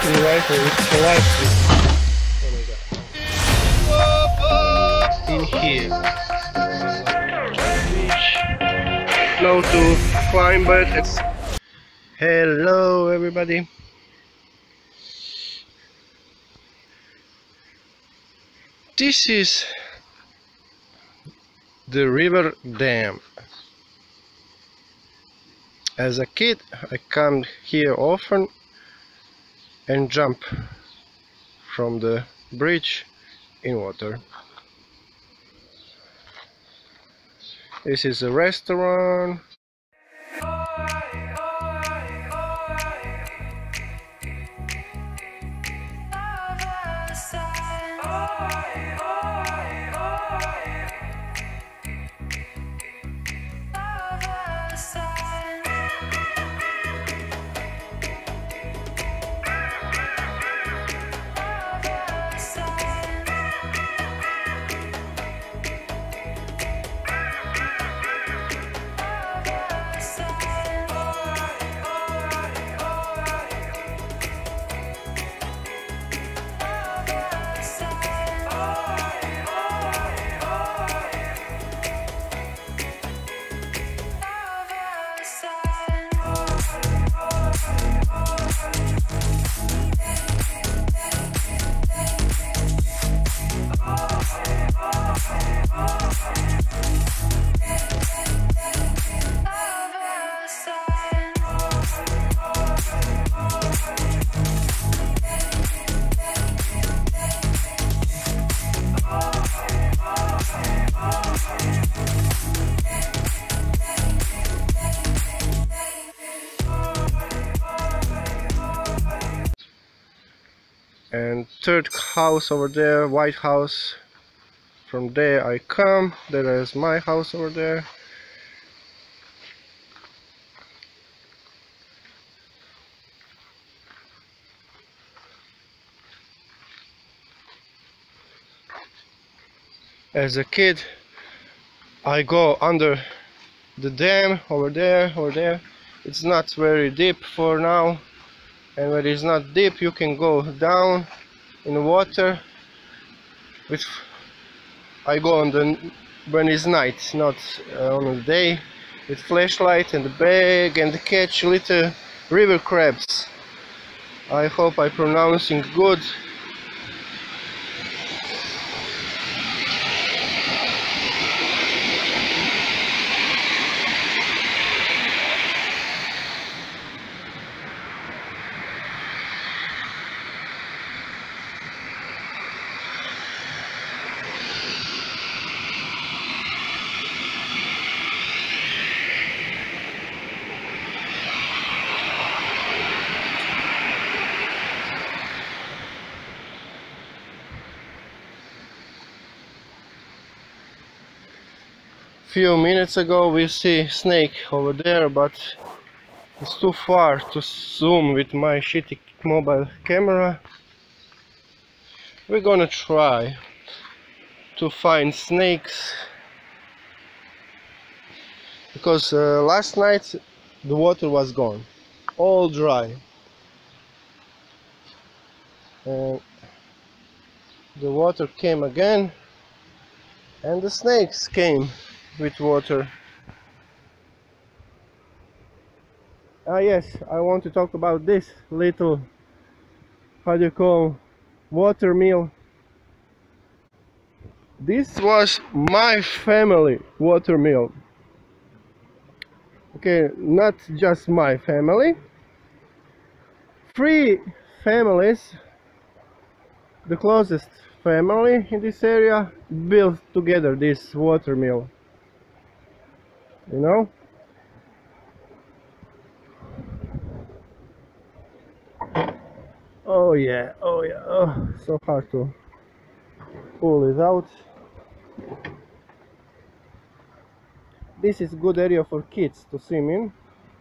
shooting rifle with electric. Oh my god. In here. Now to climb back. Hello everybody. This is the river dam. As a kid I come here often and jump from the bridge in water. This is a restaurant. And third house over there, White House. From there I come, there is my house over there. As a kid I go under the dam over there. It's not very deep for now, and when it's not deep you can go down in the water with I go on the when it's night, not on the day, with flashlight and the bag and catch little river crabs. I hope I'm pronouncing good. Few minutes ago we see snake over there, but it's too far to zoom with my shitty mobile camera. We're gonna try to find snakes, because last night the water was gone, all dry, and the water came again and the snakes came with water. Yes, I want to talk about this little, how do you call, water mill. This was my family water mill. Okay, not just my family. 3 families, the closest family in this area, built together this water mill. You know? Oh yeah, oh yeah, oh, so hard to pull it out. This is good area for kids to swim in.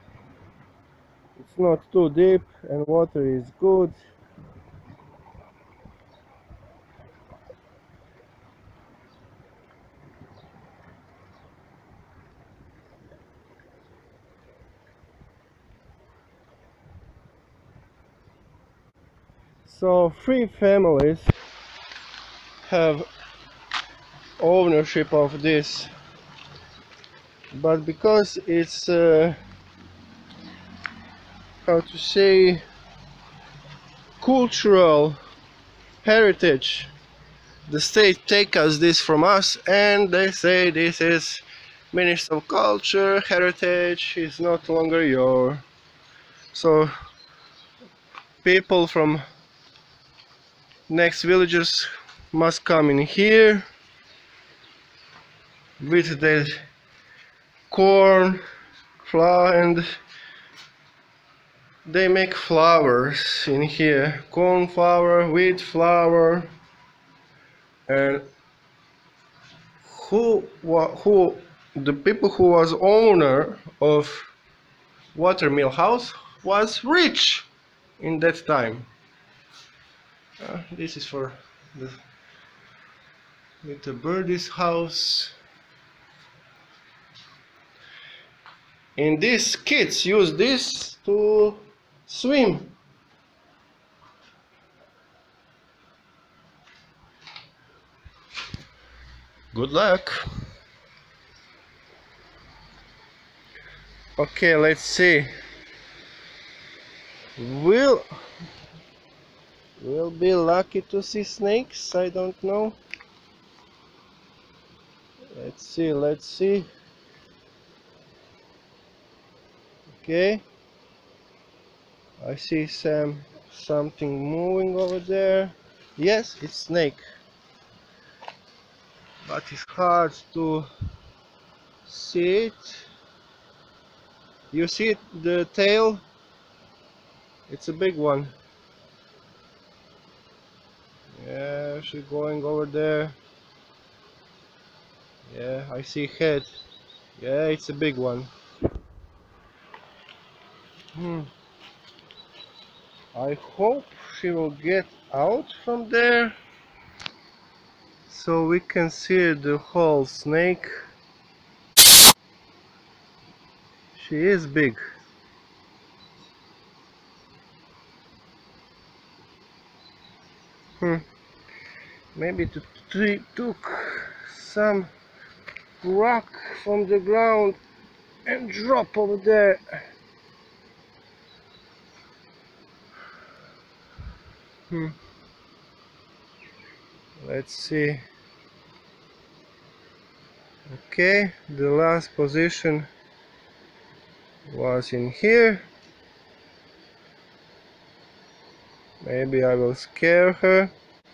It's not too deep and water is good. So 3 families have ownership of this, but because it's how to say, cultural heritage, the state take us this from us, and they say this is Ministry of Culture, heritage is not longer your. So people from next villages must come in here with their corn, flour, and they make flowers in here, corn flour, wheat flour. And who the people who was owner of watermill house was rich in that time. This is for the little birdie's house. And these kids use this to swim. Good luck. Okay, let's see. We'll be lucky to see snakes. I don't know. Let's see. Okay. I see something moving over there. Yes, it's snake. But it's hard to see it. You see it, the tail? It's a big one. Yeah, she's going over there. Yeah, I see head. Yeah, it's a big one. I hope she will get out from there so we can see the whole snake. She is big. Maybe took some rock from the ground and drop over there. Let's see. Okay, the last position was in here. Maybe I will scare her.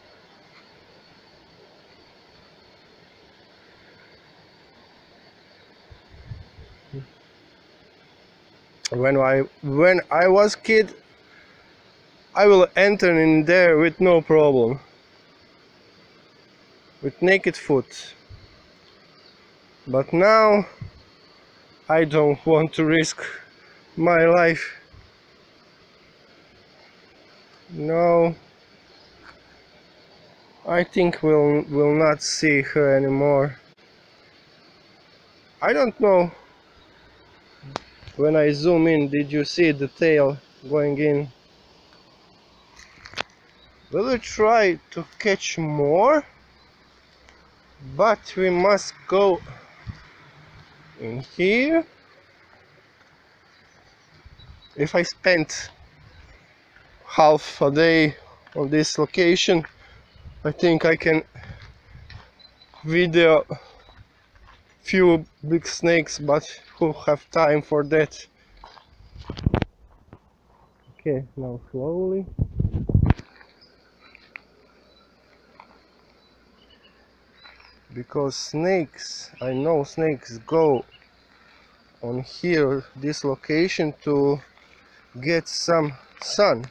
When I was kid, I will enter in there with no problem, with naked foot. But now I don't want to risk my life. No, I think we'll not see her anymore. I don't know. When I zoom in, did you see the tail going in? Will we try to catch more? But we must go in here. If I spent half a day on this location, I think I can video few big snakes, but who have time for that? Okay, now slowly. Because snakes, I know snakes go on here, this location, to get some sun.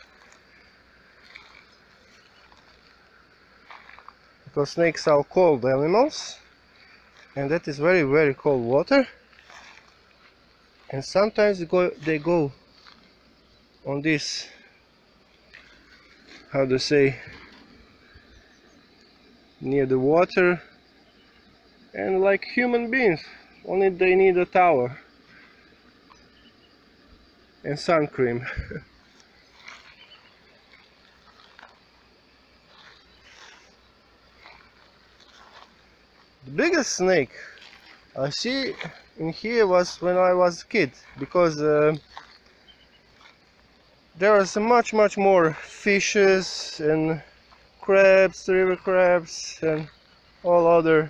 Because snakes are cold animals, and that is very, very cold water. And sometimes they go on this, how to say, near the water, and like human beings, only they need a towel and sun cream. The biggest snake I see in here was when I was a kid, because there was much more fishes and crabs, river crabs, and all other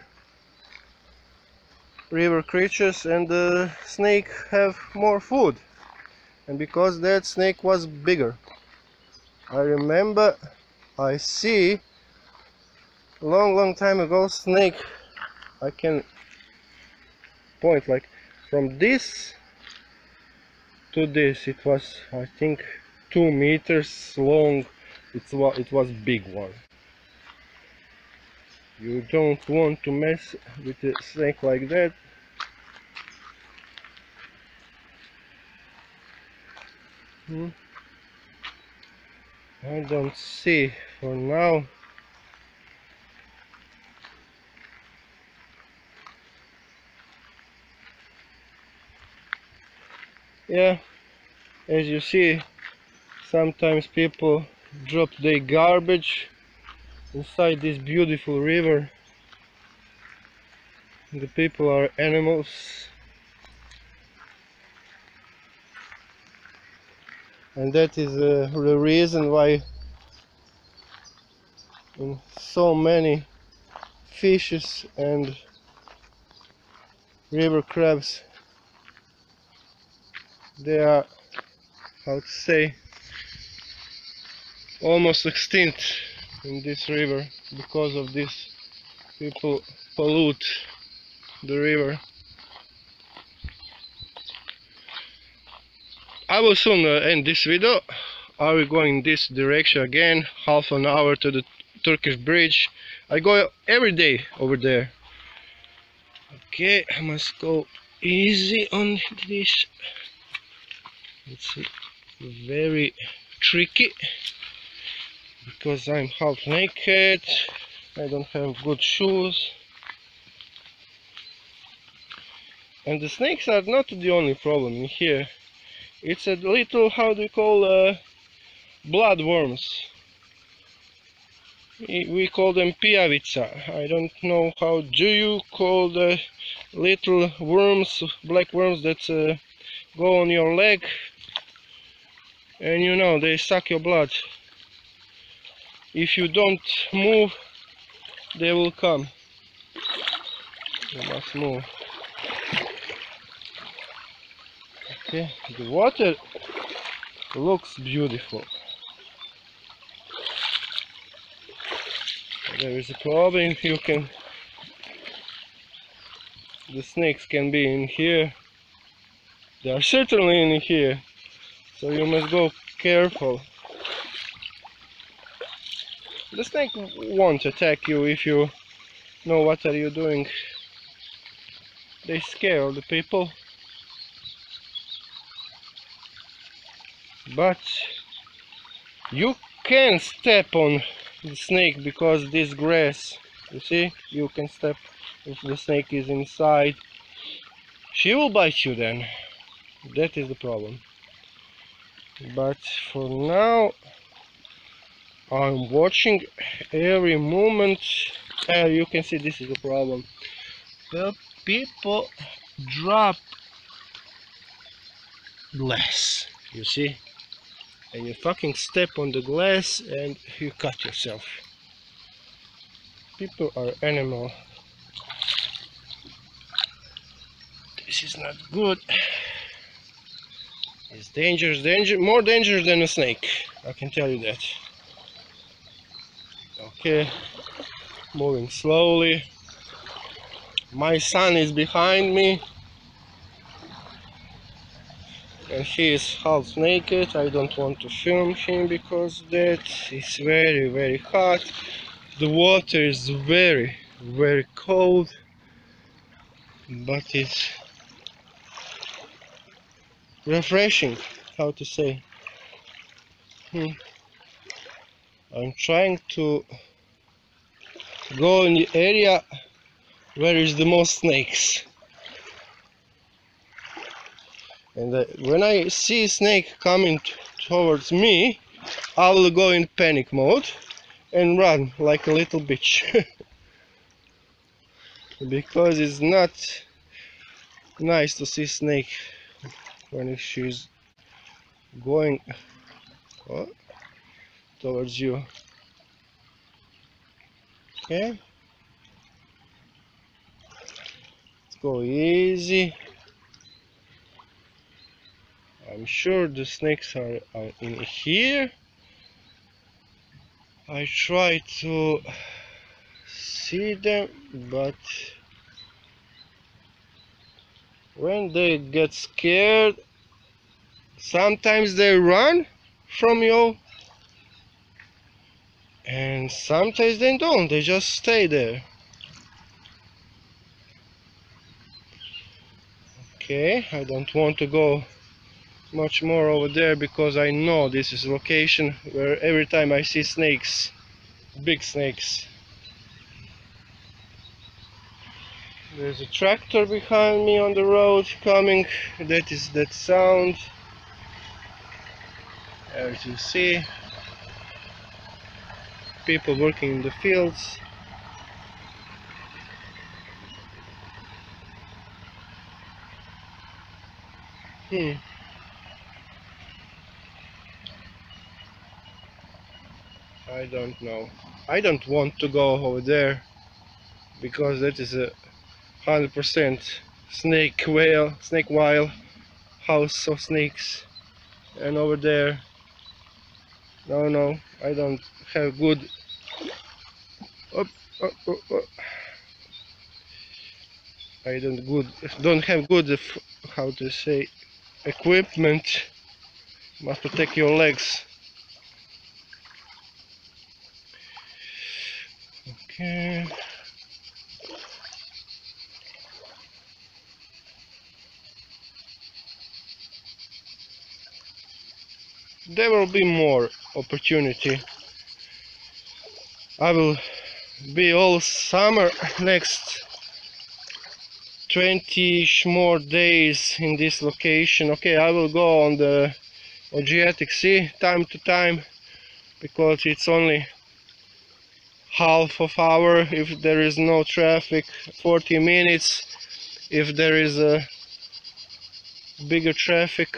river creatures, and the snake have more food, and because that snake was bigger. I remember I see long time ago snake. I can point like from this to this. It was, I think, 2 meters long. It was big one. You don't want to mess with a snake like that. I don't see for now. Yeah, as you see, sometimes people drop their garbage inside this beautiful river. The people are animals. And that is the reason why in so many fishes and river crabs, they are, how to say, almost extinct in this river, because of this. People pollute the river. I will soon end this video. I will go in this direction again, half an hour to the Turkish bridge. I go every day over there. Okay, I must go easy on this. It's very tricky because I'm half naked. I don't have good shoes. And the snakes are not the only problem in here. It's a little, how do you call, bloodworms. We call them pijavica. I don't know how do you call the little worms, black worms that go on your leg, and you know, they suck your blood. If you don't move, they will come. You must move. Okay, the water looks beautiful. There is a problem. The snakes can be in here. They are certainly in here, so you must go careful. The snake won't attack you if you know what are you doing. They scare the people. But you can step on the snake because this grass, you see, you can step if the snake is inside. She will bite you then. That is the problem. But for now, I'm watching every movement. You can see this is the problem. The people drop glass, you see, and you fucking step on the glass and you cut yourself. People are animal. This is not good. It's dangerous, more dangerous than a snake, I can tell you that. Okay, moving slowly. My son is behind me, and he is half naked. I don't want to film him because that is very hot. The water is very cold, but it's refreshing, how to say. I'm trying to go in the area where is the most snakes. And when I see a snake coming towards me, I will go in panic mode and run like a little bitch. because it's not nice to see snake when she's going towards you. Okay, let's go easy. I'm sure the snakes are in here. I try to see them, but when they get scared, sometimes they run from you, and sometimes they don't, they just stay there. Okay, I don't want to go much more over there because I know this is a location where every time I see snakes, big snakes. There's a tractor behind me on the road coming. That is that sound. As you see, people working in the fields. I don't know. I don't want to go over there because that is a 100% snake whale house of snakes. And over there, no, I don't have good I don't have good how to say equipment. Must protect your legs. Okay. There will be more opportunity. I will be all summer next 20-ish more days in this location. Okay, I will go on the Adriatic Sea time to time because it's only half of hour if there is no traffic, 40 minutes if there is a bigger traffic.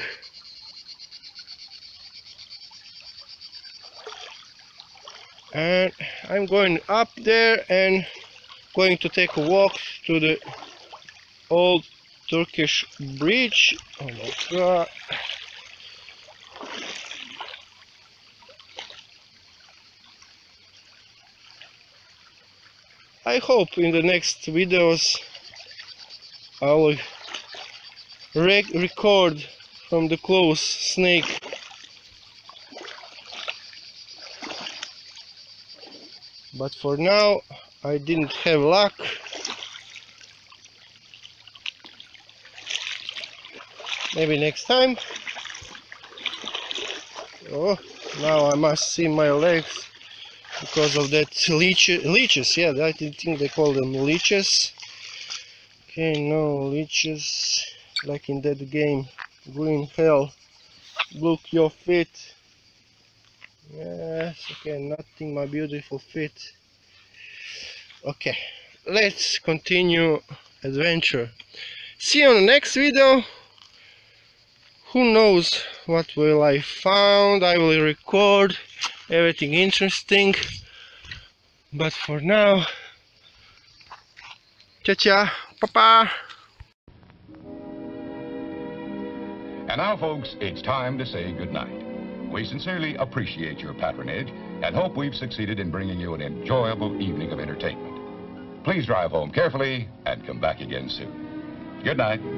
And I'm going up there and going to take a walk to the old Turkish bridge. Oh my god. I hope in the next videos I will record from the close snake. But for now I didn't have luck. Maybe next time. Oh, now I must see my legs because of that leeches. Yeah, I think they call them leeches. Okay, no leeches like in that game Green Hell. Look your feet. Yes, okay, nothing, my beautiful feet. Okay, let's continue adventure. See you on the next video. Who knows what will I found. I will record everything interesting. But for now, cha-cha, pa-pa. And now, folks, it's time to say goodnight. We sincerely appreciate your patronage and hope we've succeeded in bringing you an enjoyable evening of entertainment. Please drive home carefully and come back again soon. Good night.